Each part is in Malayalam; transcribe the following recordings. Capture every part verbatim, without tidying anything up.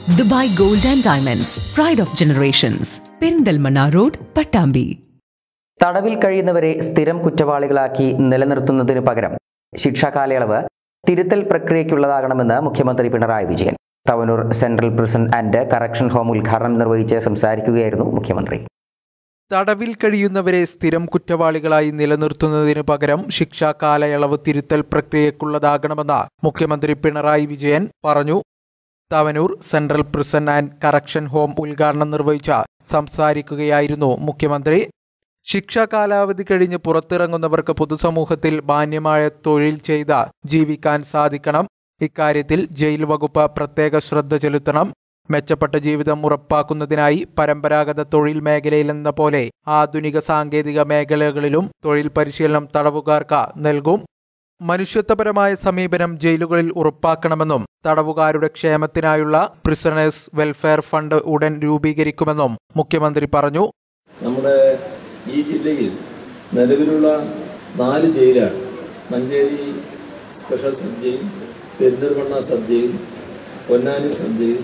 Dubai Gold and Diamonds, Pride of Generations, Perindalmanna Road, Pattambi. തടവിൽ കഴിയുന്നവരെ സ്ഥിരം കുറ്റവാളികളാക്കി നിലനിർത്തുന്നതിനു പകരം ശിക്ഷാകാലയളവ് തിരുത്തൽ പ്രക്രിയയ്ക്കുള്ളതാകണമെന്ന് മുഖ്യമന്ത്രി Pinarayi Vijayan Thavanur central prison and correction home ഉദ്ഘാടനം നിർവഹിച്ച് സംസാരിക്കുകയായിരുന്നു മുഖ്യമന്ത്രി. തടവിൽ കഴിയുന്നവരെ സ്ഥിരം കുറ്റവാളികളായി നിലനിർത്തുന്നതിനു പകരം ശിക്ഷാകാലയളവ് തിരുത്തൽ പ്രക്രിയയ്ക്കുള്ളതാകണമെന്ന് മുഖ്യമന്ത്രി പിണറായി വിജയൻ പറഞ്ഞു. Thavanur central prison and correction home ഉദ്ഘാടനം നിർവഹിച്ച് സംസാരിക്കുകയായിരുന്നു മുഖ്യമന്ത്രി. ശിക്ഷാ കാലാവധി കഴിഞ്ഞ് പുറത്തിറങ്ങുന്നവർക്ക് പൊതുസമൂഹത്തിൽ മാന്യമായ തൊഴിൽ ചെയ്ത് ജീവിക്കാൻ സാധിക്കണം. ഇക്കാര്യത്തിൽ ജയിൽ വകുപ്പ് പ്രത്യേക ശ്രദ്ധ ചെലുത്തണം. മെച്ചപ്പെട്ട ജീവിതം ഉറപ്പാക്കുന്നതിനായി പരമ്പരാഗത തൊഴിൽ മേഖലയിലെന്ന പോലെ ആധുനിക സാങ്കേതിക മേഖലകളിലും തൊഴിൽ പരിശീലനം തടവുകാർക്ക് നൽകും. മനുഷ്യത്വപരമായ സമീപനം ജയിലുകളിൽ ഉറപ്പാക്കണമെന്നും തടവുകാരുടെ ക്ഷേമത്തിനായുള്ള പ്രിസണേഴ്സ് വെൽഫെയർ ഫണ്ട് ഉടൻ രൂപീകരിക്കുമെന്നും മുഖ്യമന്ത്രി പറഞ്ഞു. നമ്മുടെ ഈ ജില്ലയിൽ നിലവിലുള്ള നാല് ജയിലാണ്. Manjeri special sub jail, Perinthalmanna sub jail, Ponnani sub jail,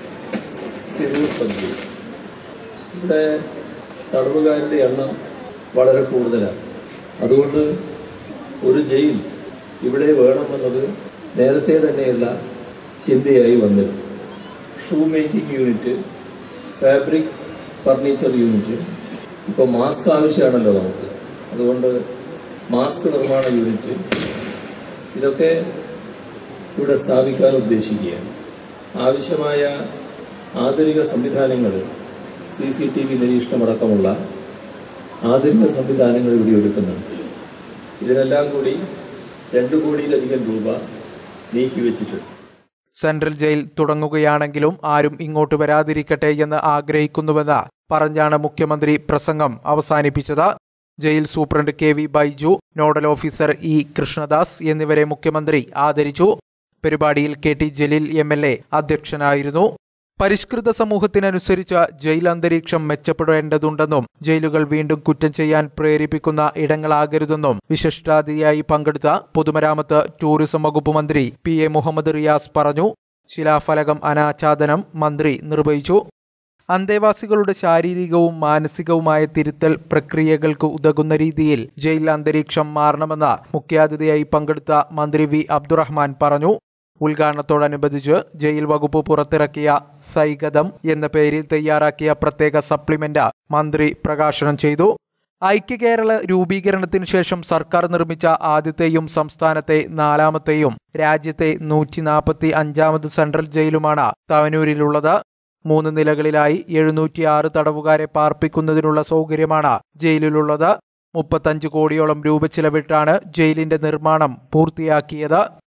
Tirur sub jail. ഇവിടെ തടവുകാരുടെ എണ്ണം വളരെ കൂടുതലാണ്. അതുകൊണ്ട് ഒരു ജയിൽ ഇവിടെ വേണമെന്നത് നേരത്തെ തന്നെയുള്ള ചിന്തയായി വന്നിരുന്നു. Shoe making unit, fabric furniture unit, ഇപ്പോൾ മാസ്ക് ആവശ്യമാണല്ലോ നമുക്ക്. അതുകൊണ്ട് മാസ്ക് നിർമ്മാണ യൂണിറ്റ്, ഇതൊക്കെ ഇവിടെ സ്ഥാപിക്കാൻ ഉദ്ദേശിക്കുകയാണ്. ആവശ്യമായ ആധുനിക സംവിധാനങ്ങൾ, സി സി ടി വി നിരീക്ഷണമടക്കമുള്ള ആധുനിക സംവിധാനങ്ങൾ ഇവിടെ ഒരുക്കുന്നുണ്ട്. ഇതിനെല്ലാം കൂടി രണ്ടു കോടിയിലധികം രൂപ നീക്കിവെച്ചിട്ടുണ്ട്. സെൻട്രൽ ജയിൽ തുടങ്ങുകയാണെങ്കിലും ആരും ഇങ്ങോട്ട് വരാതിരിക്കട്ടെ എന്ന് ആഗ്രഹിക്കുന്നുവെന്ന് പറഞ്ഞാണ് മുഖ്യമന്ത്രി പ്രസംഗം അവസാനിപ്പിച്ചത്. Jail superintendent K V Baiju, nodal officer E Krishnadas എന്നിവരെ മുഖ്യമന്ത്രി ആദരിച്ചു. പരിപാടിയിൽ K T Jaleel M L A അധ്യക്ഷനായിരുന്നു. പരിഷ്കൃത സമൂഹത്തിനനുസരിച്ച് ജയിൽ അന്തരീക്ഷം മെച്ചപ്പെടേണ്ടതുണ്ടെന്നും ജയിലുകൾ വീണ്ടും കുറ്റം ചെയ്യാൻ പ്രേരിപ്പിക്കുന്ന ഇടങ്ങളാകരുതെന്നും വിശിഷ്ടാതിഥിയായി പങ്കെടുത്ത പൊതുമരാമത്ത് ടൂറിസം വകുപ്പ് മന്ത്രി പി എ മുഹമ്മദ് റിയാസ് പറഞ്ഞു. ശിലാഫലകം അനാച്ഛാദനം മന്ത്രി നിർവഹിച്ചു. അന്തേവാസികളുടെ ശാരീരികവും മാനസികവുമായ തിരുത്തൽ പ്രക്രിയകൾക്ക് ഉതകുന്ന രീതിയിൽ ജയിൽ അന്തരീക്ഷം മാറണമെന്ന് മുഖ്യാതിഥിയായി പങ്കെടുത്ത മന്ത്രി വി അബ്ദുറഹ്മാൻ പറഞ്ഞു. ഉദ്ഘാടനത്തോടനുബന്ധിച്ച് ജയിൽ വകുപ്പ് പുറത്തിറക്കിയ സൈഗതം എന്ന പേരിൽ തയ്യാറാക്കിയ പ്രത്യേക സപ്ലിമെന്റ് മന്ത്രി പ്രകാശനം ചെയ്തു. ഐക്യ കേരള രൂപീകരണത്തിന് ശേഷം സർക്കാർ നിർമ്മിച്ച ആദ്യത്തെയും സംസ്ഥാനത്തെ നാലാമത്തെയും രാജ്യത്തെ നൂറ്റി നാൽപ്പത്തി അഞ്ചാമത് സെൻട്രൽ ജയിലുമാണ് തവനൂരിലുള്ളത്. മൂന്ന് നിലകളിലായി എഴുന്നൂറ്റി ആറ് തടവുകാരെ പാർപ്പിക്കുന്നതിനുള്ള സൗകര്യമാണ് ജയിലിലുള്ളത്. മുപ്പത്തഞ്ച് കോടിയോളം രൂപ ചിലവിട്ടാണ് ജയിലിന്റെ നിർമ്മാണം പൂർത്തിയാക്കിയത്.